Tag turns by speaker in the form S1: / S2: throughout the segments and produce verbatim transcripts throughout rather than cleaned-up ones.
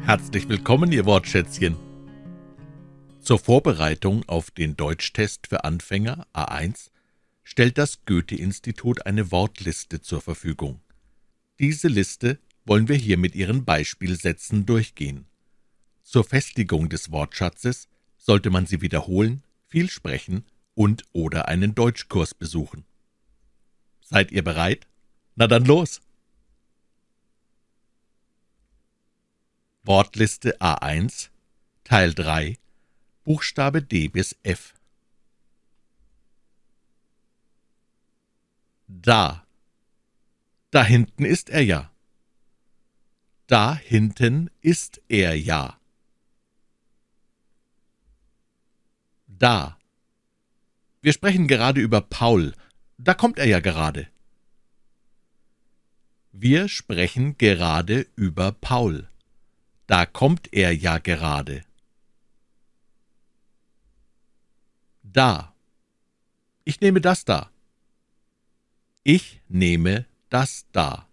S1: Herzlich willkommen, Ihr Wortschätzchen. Zur Vorbereitung auf den Deutschtest für Anfänger A eins stellt das Goethe-Institut eine Wortliste zur Verfügung. Diese Liste wollen wir hier mit Ihren Beispielsätzen durchgehen. Zur Festigung des Wortschatzes sollte man sie wiederholen, viel sprechen und/oder einen Deutschkurs besuchen. Seid ihr bereit? Na dann los! Wortliste A eins, Teil drei, Buchstabe D bis F. Da. Da hinten ist er ja. Da hinten ist er ja. Da. Wir sprechen gerade über Paul. Da kommt er ja gerade. Wir sprechen gerade über Paul. Da kommt er ja gerade. Da. Ich nehme das da. Ich nehme das da.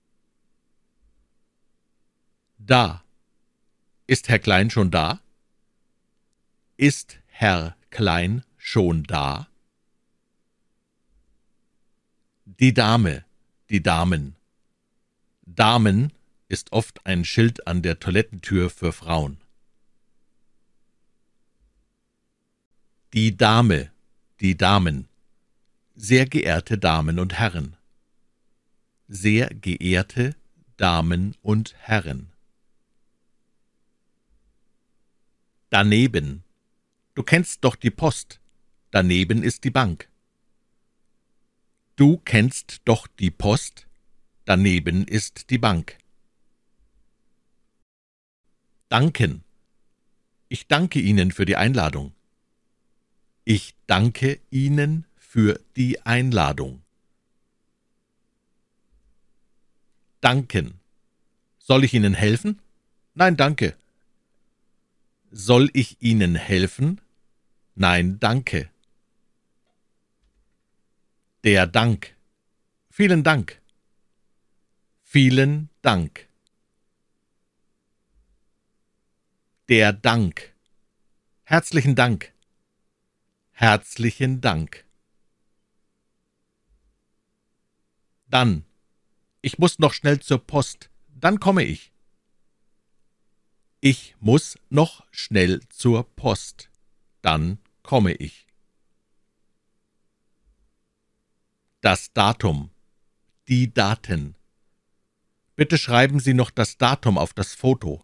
S1: Da. Ist Herr Klein schon da? Ist Herr Klein schon da? Die Dame, die Damen. Damen ist oft ein Schild an der Toilettentür für Frauen. Die Dame, die Damen. Sehr geehrte Damen und Herren. Sehr geehrte Damen und Herren. Daneben. Du kennst doch die Post. Daneben ist die Bank. Du kennst doch die Post. Daneben ist die Bank. Danken. Ich danke Ihnen für die Einladung. Ich danke Ihnen für die Einladung. Danken. Soll ich Ihnen helfen? Nein, danke. Soll ich Ihnen helfen? Nein, danke. Der Dank. Vielen Dank. Vielen Dank. Der Dank. Herzlichen Dank. Herzlichen Dank. Dann. Ich muss noch schnell zur Post. Dann komme ich. Ich muss noch schnell zur Post. Dann komme ich. Das Datum. Die Daten. Bitte schreiben Sie noch das Datum auf das Foto.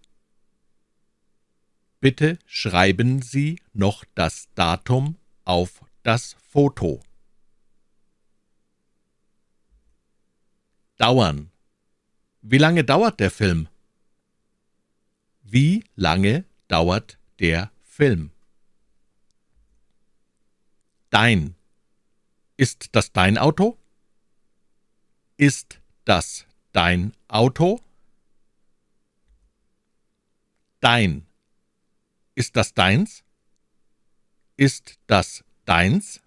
S1: Bitte schreiben Sie noch das Datum auf das Foto. Dauern. Wie lange dauert der Film? Wie lange dauert der Film? Dein. Ist das dein Auto? Ist das dein Auto? Dein. Ist das deins? Ist das deins?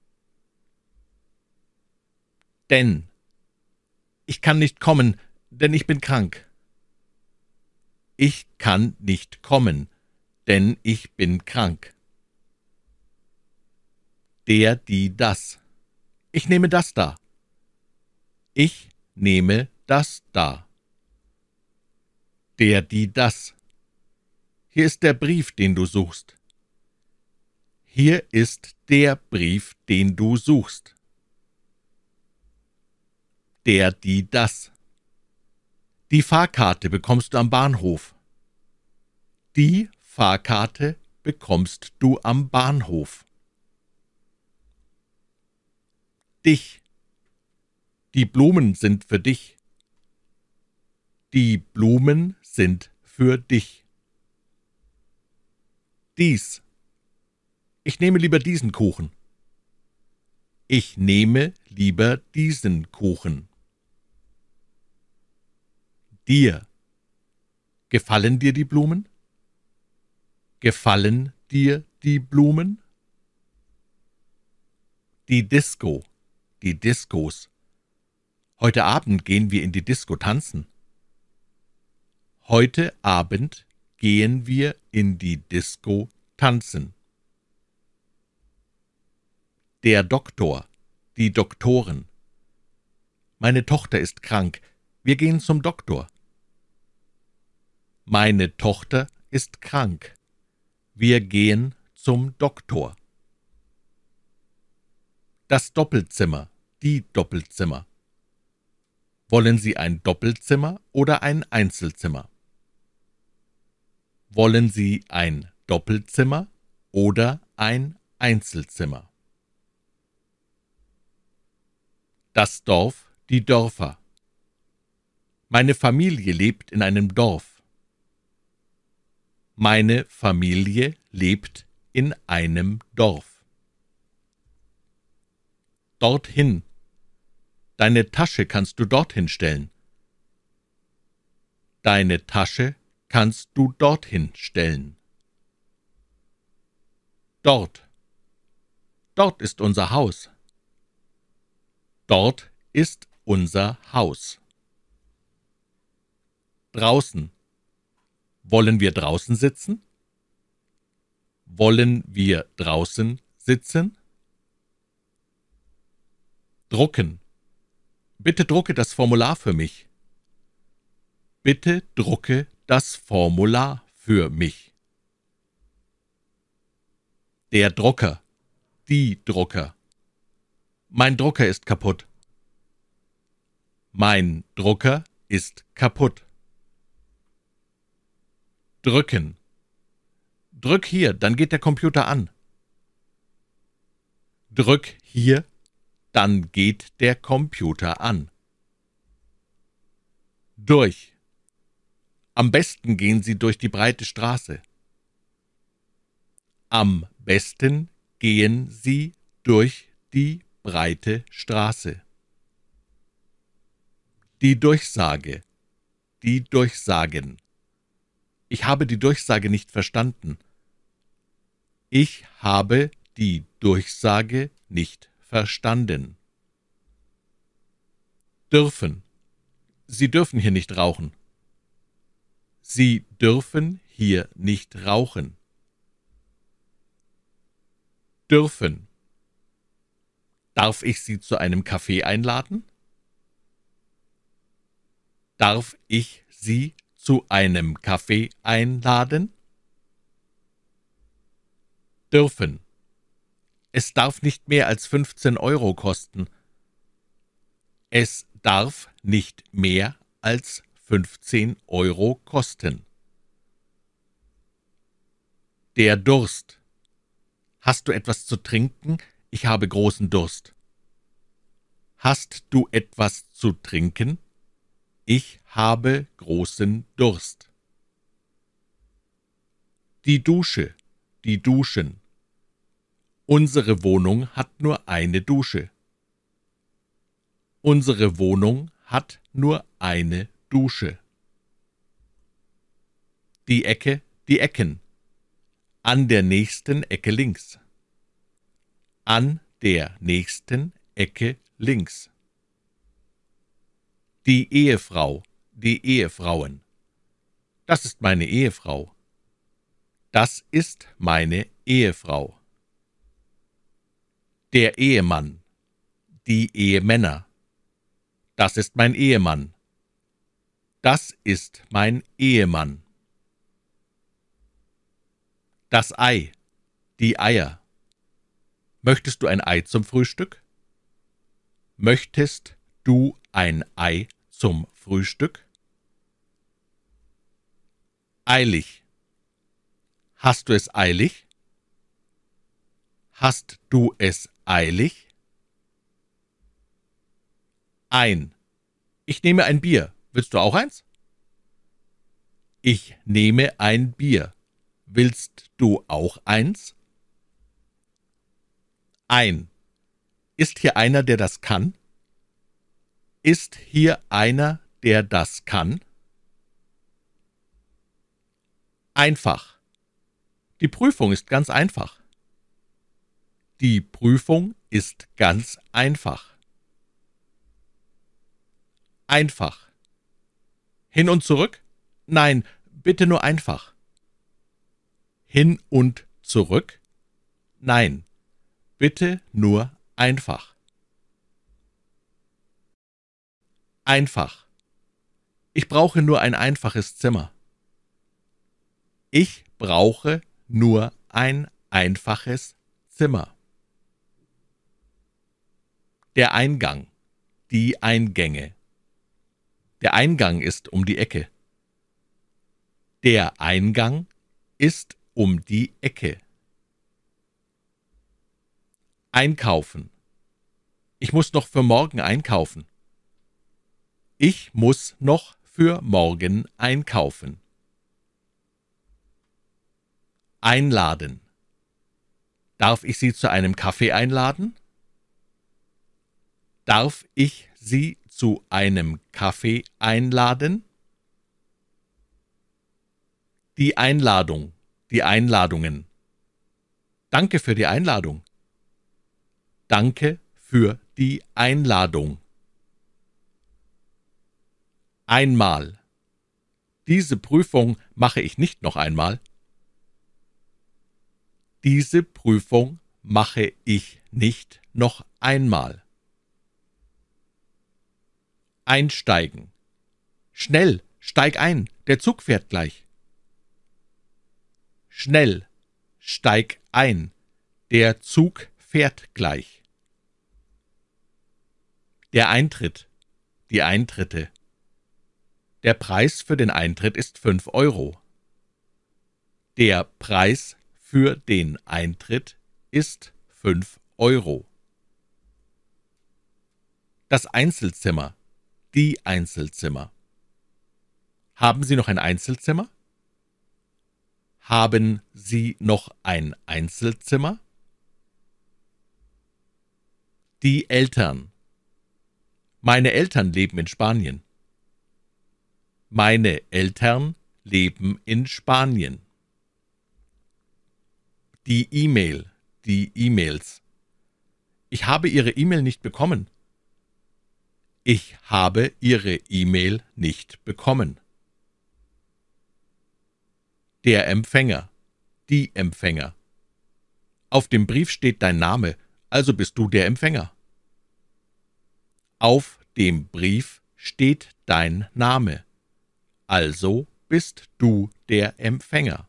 S1: Denn. Ich kann nicht kommen, denn ich bin krank. Ich kann nicht kommen, denn ich bin krank. Der, die, das. Ich nehme das da. Ich nehme das da. Der, die, das. Hier ist der Brief, den du suchst. Hier ist der Brief, den du suchst. Der, die, das. Die Fahrkarte bekommst du am Bahnhof. Die Fahrkarte bekommst du am Bahnhof. Dich. Die Blumen sind für dich. Die Blumen sind für dich. Dies. Ich nehme lieber diesen Kuchen. Ich nehme lieber diesen Kuchen. Dir. Gefallen dir die Blumen? Gefallen dir die Blumen? Die Disco. Die Diskos. Heute Abend gehen wir in die Disco tanzen. Heute Abend gehen wir in die Disco tanzen. Der Doktor, die Doktoren. Meine Tochter ist krank, wir gehen zum Doktor. Meine Tochter ist krank, wir gehen zum Doktor. Das Doppelzimmer, die Doppelzimmer. Wollen Sie ein Doppelzimmer oder ein Einzelzimmer? Wollen Sie ein Doppelzimmer oder ein Einzelzimmer? Das Dorf, die Dörfer. Meine Familie lebt in einem Dorf. Meine Familie lebt in einem Dorf. Dorthin. Deine Tasche kannst du dorthin stellen. Deine Tasche kannst du dorthin stellen. Dort. Dort ist unser Haus. Dort ist unser Haus. Draußen. Wollen wir draußen sitzen? Wollen wir draußen sitzen? Drucken. Bitte drucke das Formular für mich. Bitte drucke das Formular für mich. Der Drucker. Die Drucker. Mein Drucker ist kaputt. Mein Drucker ist kaputt. Drücken. Drück hier, dann geht der Computer an. Drück hier, dann geht der Computer an. Durch. Am besten gehen Sie durch die breite Straße. Am besten gehen Sie durch die breite Straße. Die Durchsage. Die Durchsagen. Ich habe die Durchsage nicht verstanden. Ich habe die Durchsage nicht verstanden. Dürfen. Sie dürfen hier nicht rauchen. Sie dürfen hier nicht rauchen. Dürfen. Darf ich Sie zu einem Kaffee einladen? Darf ich Sie zu einem Kaffee einladen? Dürfen. Es darf nicht mehr als fünfzehn Euro kosten. Es darf nicht mehr als fünfzehn Euro kosten. Der Durst. Hast du etwas zu trinken? Ich habe großen Durst. Hast du etwas zu trinken? Ich habe großen Durst. Die Dusche, die Duschen. Unsere Wohnung hat nur eine Dusche. Unsere Wohnung hat nur eine Dusche. Die Ecke, die Ecken. An der nächsten Ecke links. An der nächsten Ecke links. Die Ehefrau, die Ehefrauen. Das ist meine Ehefrau. Das ist meine Ehefrau. Der Ehemann, die Ehemänner. Das ist mein Ehemann. Das ist mein Ehemann. Das Ei, die Eier. Möchtest du ein Ei zum Frühstück? Möchtest du ein Ei zum Frühstück? Eilig. Hast du es eilig? Hast du es eilig? Ein. Ich nehme ein Bier. Willst du auch eins? Ich nehme ein Bier. Willst du auch eins? Ein. Ist hier einer, der das kann? Ist hier einer, der das kann? Einfach. Die Prüfung ist ganz einfach. Die Prüfung ist ganz einfach. Einfach. Hin und zurück? Nein, bitte nur einfach. hin und zurück? Nein, bitte nur einfach. Einfach. Ich brauche nur ein einfaches Zimmer. Ich brauche nur ein einfaches Zimmer. Der Eingang, die Eingänge. Der Eingang ist um die Ecke. Der Eingang ist um die Ecke. Einkaufen. Ich muss noch für morgen einkaufen. Ich muss noch für morgen einkaufen. Einladen. Darf ich Sie zu einem Kaffee einladen? Darf ich Sie zu einem Kaffee einladen? Die Einladung, die Einladungen. Danke für die Einladung. Danke für die Einladung. Einmal. Diese Prüfung mache ich nicht noch einmal. Diese Prüfung mache ich nicht noch einmal. Einsteigen. Schnell, steig ein, der Zug fährt gleich. Schnell, steig ein, der Zug fährt gleich. Der Eintritt, die Eintritte. Der Preis für den Eintritt ist fünf Euro. Der Preis für den Eintritt ist fünf Euro. Das Einzelzimmer, die Einzelzimmer. Haben Sie noch ein Einzelzimmer? Haben Sie noch ein Einzelzimmer? Die Eltern. Meine Eltern leben in Spanien. Meine Eltern leben in Spanien. Die E-Mail, die E-Mails. Ich habe Ihre E-Mail nicht bekommen. Ich habe Ihre E-Mail nicht bekommen. Der Empfänger, die Empfänger. Auf dem Brief steht dein Name, also bist du der Empfänger. Auf dem Brief steht dein Name, also bist du der Empfänger.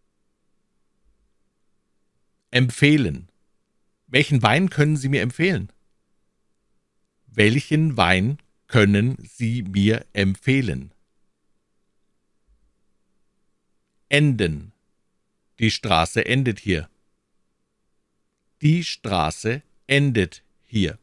S1: Empfehlen. Welchen Wein können Sie mir empfehlen? Welchen Wein können Sie mir empfehlen? Enden. Die Straße endet hier. Die Straße endet hier.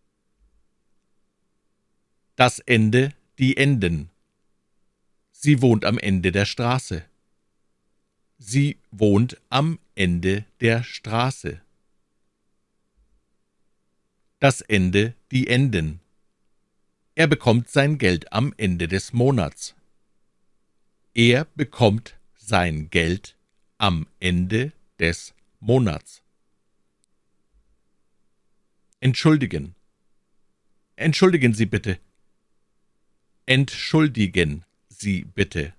S1: Das Ende, die Enden. Sie wohnt am Ende der Straße. Sie wohnt am Ende der Straße. Das Ende, die Enden. Er bekommt sein Geld am Ende des Monats. Er bekommt sein Geld am Ende des Monats. Entschuldigen. Entschuldigen Sie bitte. Entschuldigen Sie bitte.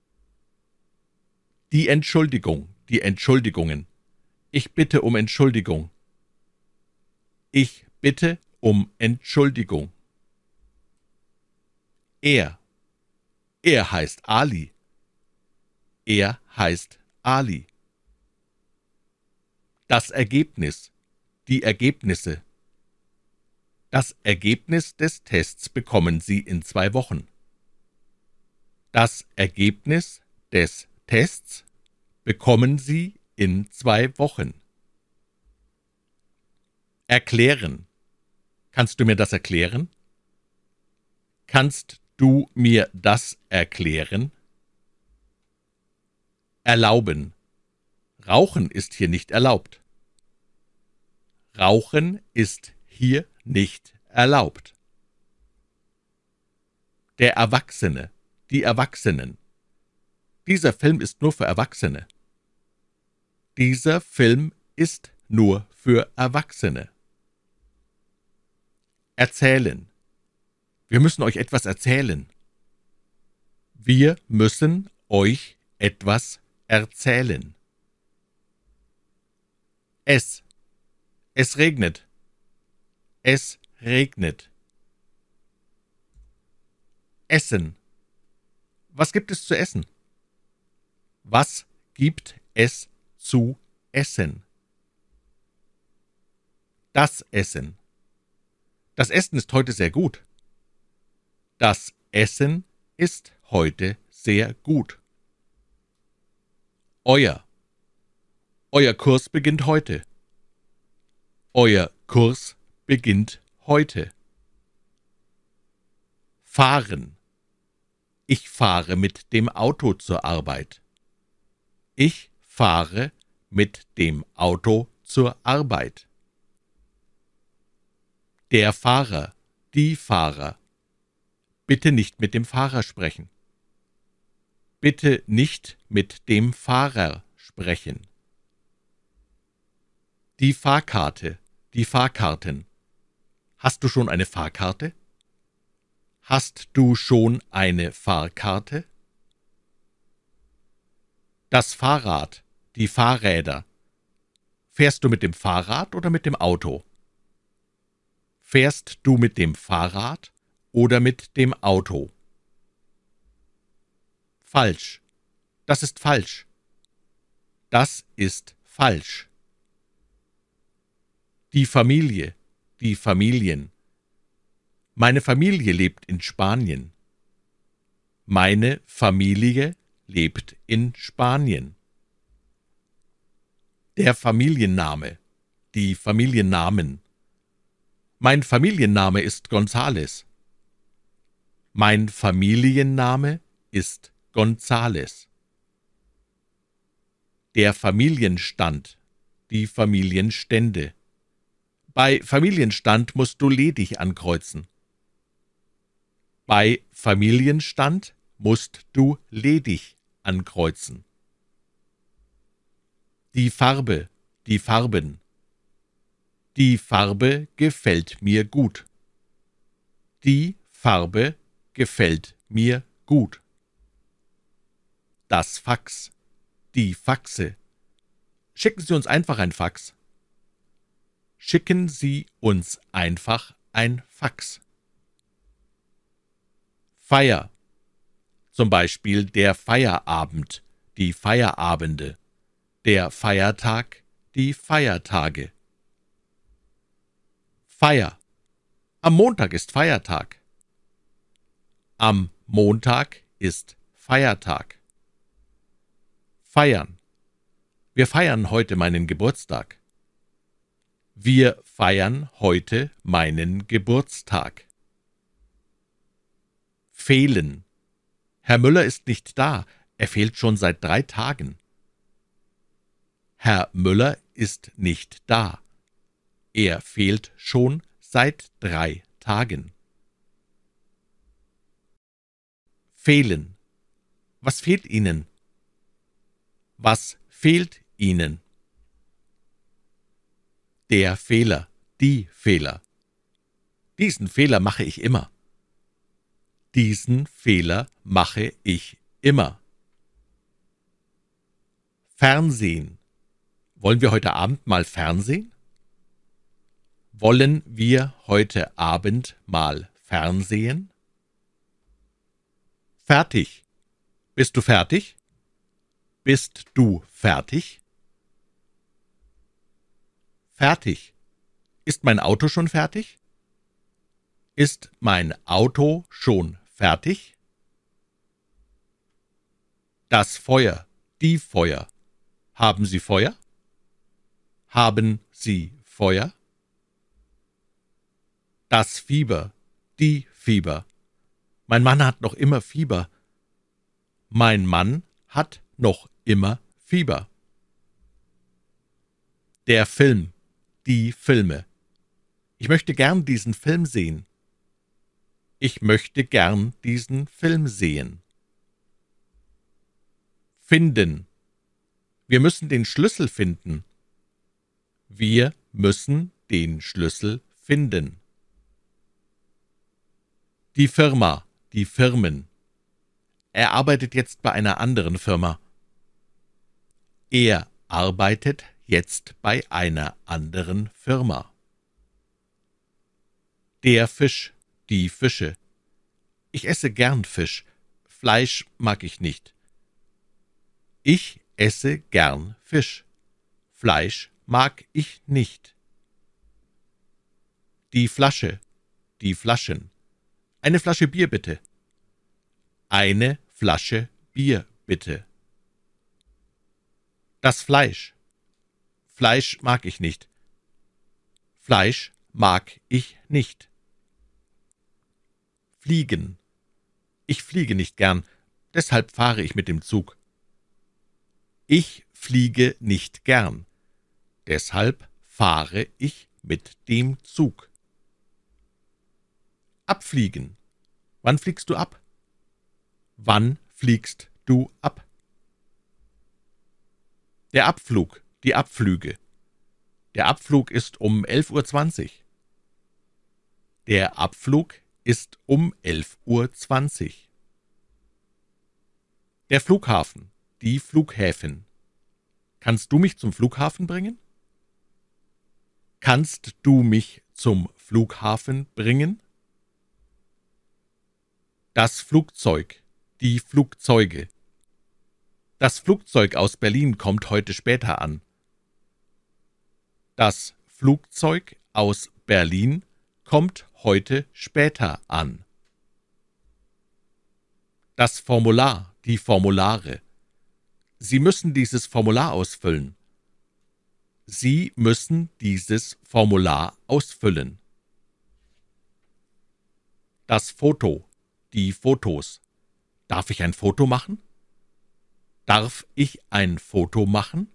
S1: Die Entschuldigung, die Entschuldigungen. Ich bitte um Entschuldigung. Ich bitte um Entschuldigung. Er. Er heißt Ali. Er heißt Ali. Das Ergebnis. Die Ergebnisse. Das Ergebnis des Tests bekommen Sie in zwei Wochen. Das Ergebnis des Tests bekommen Sie in zwei Wochen. Erklären. Kannst du mir das erklären? Kannst du mir das erklären? Erlauben. Rauchen ist hier nicht erlaubt. Rauchen ist hier nicht erlaubt. Der Erwachsene, die Erwachsenen. Dieser Film ist nur für Erwachsene. Dieser Film ist nur für Erwachsene. Erzählen. Wir müssen euch etwas erzählen. Wir müssen euch etwas erzählen. Es. Es regnet. Es regnet. Essen. Was gibt es zu essen? Was gibt es zu essen? Das Essen. Das Essen ist heute sehr gut. Das Essen ist heute sehr gut. Euer. Euer Kurs beginnt heute. Euer Kurs beginnt heute. Fahren. Ich fahre mit dem Auto zur Arbeit. Ich fahre mit dem Auto zur Arbeit. Der Fahrer, die Fahrer. Bitte nicht mit dem Fahrer sprechen. Bitte nicht mit dem Fahrer sprechen. Die Fahrkarte, die Fahrkarten. Hast du schon eine Fahrkarte? Hast du schon eine Fahrkarte? Das Fahrrad, die Fahrräder. Fährst du mit dem Fahrrad oder mit dem Auto? Fährst du mit dem Fahrrad oder mit dem Auto? Falsch. Das ist falsch. Das ist falsch. Die Familie, die Familien. Meine Familie lebt in Spanien. Meine Familie lebt in Spanien. Der Familienname, die Familiennamen. Mein Familienname ist González. Mein Familienname ist González. Der Familienstand, die Familienstände. Bei Familienstand musst du ledig ankreuzen. Bei Familienstand musst du ledig ankreuzen. Die Farbe, die Farben. Die Farbe gefällt mir gut. Die Farbe gefällt mir gut. Das Fax, die Faxe. Schicken Sie uns einfach ein Fax. Schicken Sie uns einfach ein Fax. Feier. Zum Beispiel der Feierabend, die Feierabende. Der Feiertag, die Feiertage. Feier. Am Montag ist Feiertag. Am Montag ist Feiertag. Feiern. Wir feiern heute meinen Geburtstag. Wir feiern heute meinen Geburtstag. Fehlen. Herr Müller ist nicht da, er fehlt schon seit drei Tagen. Herr Müller ist nicht da, er fehlt schon seit drei Tagen. Fehlen. Was fehlt Ihnen? Was fehlt Ihnen? Der Fehler, die Fehler. Diesen Fehler mache ich immer. Diesen Fehler mache ich immer. Fernsehen. Wollen wir heute Abend mal Fernsehen? Wollen wir heute Abend mal Fernsehen? Fertig. Bist du fertig? Bist du fertig? Fertig. Ist mein Auto schon fertig? Ist mein Auto schon fertig? Das Feuer, die Feuer. Haben Sie Feuer? Haben Sie Feuer? Das Fieber, die Fieber. Mein Mann hat noch immer Fieber. Mein Mann hat noch immer Fieber. Der Film, die Filme. Ich möchte gern diesen Film sehen. Ich möchte gern diesen Film sehen. Finden. Wir müssen den Schlüssel finden. Wir müssen den Schlüssel finden. Die Firma, die Firmen. Er arbeitet jetzt bei einer anderen Firma. Er arbeitet jetzt bei einer anderen Firma. Der Fisch, die Fische. Ich esse gern Fisch, Fleisch mag ich nicht. Ich esse gern Fisch, Fleisch mag ich nicht. Die Flasche, die Flaschen. Eine Flasche Bier, bitte. Eine Flasche Bier, bitte. Das Fleisch. Fleisch mag ich nicht. Fleisch mag ich nicht. Fliegen. Ich fliege nicht gern, deshalb fahre ich mit dem Zug. Ich fliege nicht gern, deshalb fahre ich mit dem Zug. Abfliegen. Wann fliegst du ab? Wann fliegst du ab? Der Abflug, die Abflüge. Der Abflug ist um elf Uhr zwanzig. Der Abflug ist um elf Uhr zwanzig. Der Flughafen, die Flughäfen. Kannst du mich zum Flughafen bringen? Kannst du mich zum Flughafen bringen? Das Flugzeug, die Flugzeuge. Das Flugzeug aus Berlin kommt heute später an. Das Flugzeug aus Berlin kommt heute später an. Das Formular, die Formulare. Sie müssen dieses Formular ausfüllen. Sie müssen dieses Formular ausfüllen. Das Foto, die Fotos. Darf ich ein Foto machen? Darf ich ein Foto machen?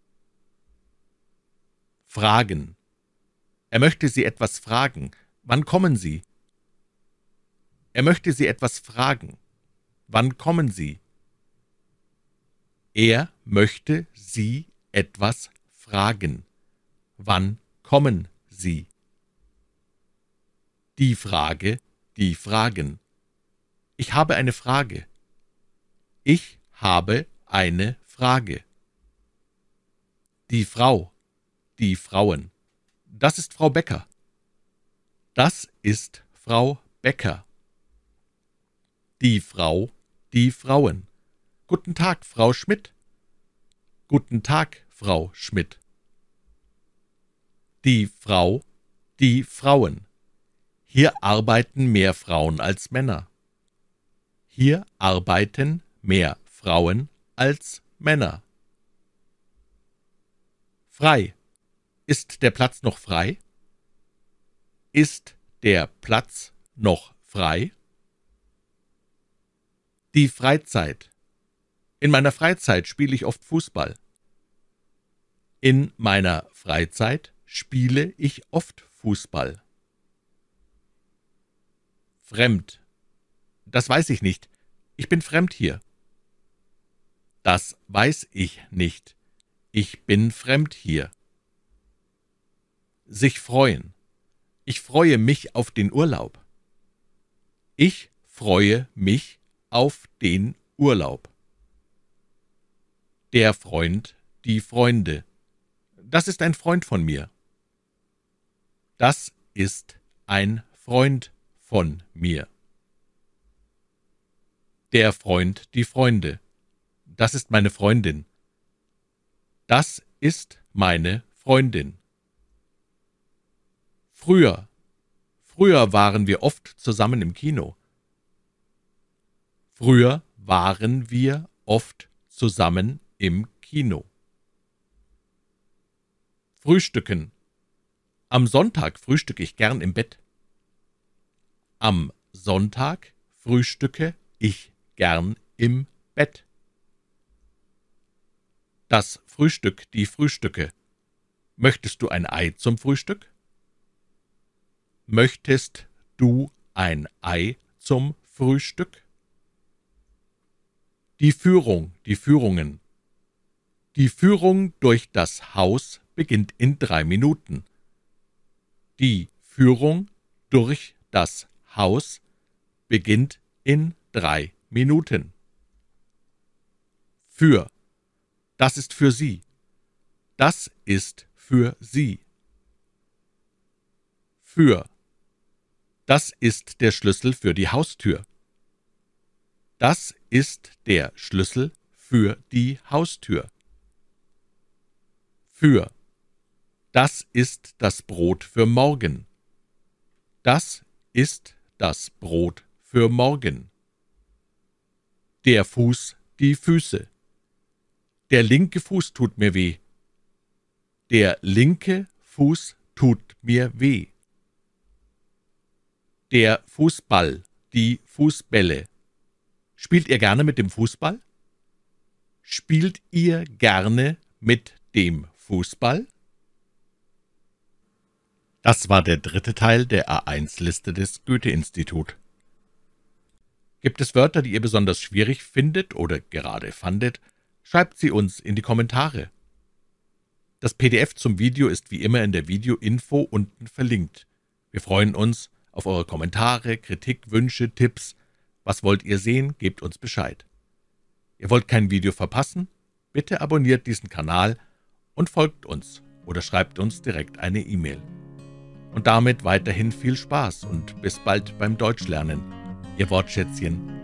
S1: Fragen. Er möchte Sie etwas fragen. Wann kommen Sie? Er möchte Sie etwas fragen. Wann kommen Sie? Er möchte Sie etwas fragen. Wann kommen Sie? Die Frage, die Fragen. Ich habe eine Frage. Ich habe eine Frage. Die Frau, die Frauen. Das ist Frau Becker. Das ist Frau Becker. Die Frau, die Frauen. Guten Tag, Frau Schmidt. Guten Tag, Frau Schmidt. Die Frau, die Frauen. Hier arbeiten mehr Frauen als Männer. Hier arbeiten mehr Frauen als Männer. Frei. Ist der Platz noch frei? Ist der Platz noch frei? Die Freizeit. In meiner Freizeit spiele ich oft Fußball. In meiner Freizeit spiele ich oft Fußball. Fremd. Das weiß ich nicht. Ich bin fremd hier. Das weiß ich nicht. Ich bin fremd hier. Sich freuen. Ich freue mich auf den Urlaub. Ich freue mich auf den Urlaub. Der Freund, die Freunde. Das ist ein Freund von mir. Das ist ein Freund von mir. Der Freund, die Freunde. Das ist meine Freundin. Das ist meine Freundin. Früher. Früher waren wir oft zusammen im Kino. Früher waren wir oft zusammen im Kino. Frühstücken. Am Sonntag frühstücke ich gern im Bett. Am Sonntag frühstücke ich gern im Bett. Das Frühstück, die Frühstücke. Möchtest du ein Ei zum Frühstück? Möchtest du ein Ei zum Frühstück? Die Führung, die Führungen. Die Führung durch das Haus beginnt in drei Minuten. Die Führung durch das Haus beginnt in drei Minuten. Für. Das ist für Sie. Das ist für Sie. Für. Das ist der Schlüssel für die Haustür. Das ist der Schlüssel für die Haustür. Für. Das ist das Brot für morgen. Das ist das Brot für morgen. Der Fuß, die Füße. Der linke Fuß tut mir weh. Der linke Fuß tut mir weh. Der Fußball, die Fußbälle. Spielt ihr gerne mit dem Fußball? Spielt ihr gerne mit dem Fußball? Das war der dritte Teil der A eins Liste des Goethe-Institut. Gibt es Wörter, die ihr besonders schwierig findet oder gerade fandet? Schreibt sie uns in die Kommentare. Das P D F zum Video ist wie immer in der Video-Info unten verlinkt. Wir freuen uns auf eure Kommentare, Kritik, Wünsche, Tipps. Was wollt ihr sehen? Gebt uns Bescheid. Ihr wollt kein Video verpassen? Bitte abonniert diesen Kanal und folgt uns oder schreibt uns direkt eine E-Mail. Und damit weiterhin viel Spaß und bis bald beim Deutschlernen. Ihr Wortschätzchen